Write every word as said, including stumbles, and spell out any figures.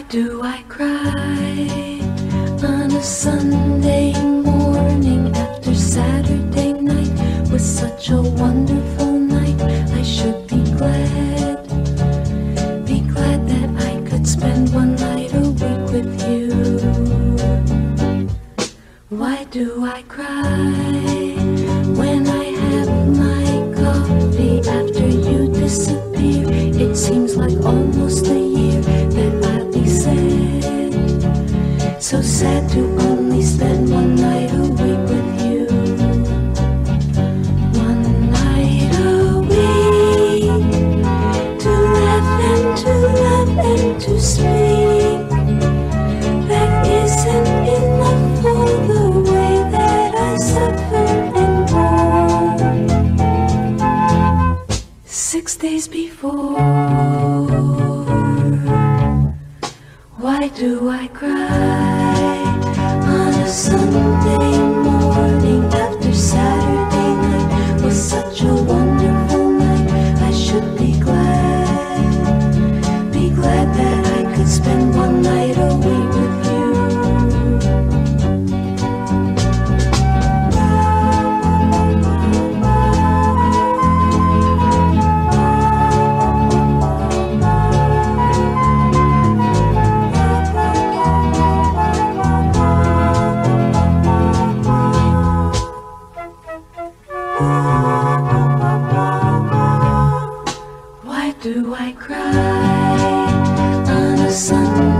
do I cry on a Sunday morning after Saturday night was such a wonderful night? I should be glad, be glad that I could spend one night a week with you. Why do I cry when I have my coffee after you disappear? It seems like almost a year that I'll be sad, so sad to only spend one night a week with you. One night a week, to laugh and to laugh and to speak. That isn't enough for the way that I suffer and groan. Six days before, why do I cry on a Sunday morning after Saturday night was such a wonderful night? I should be glad, be glad that I could spend one night a week with you. Why do I cry on a Sunday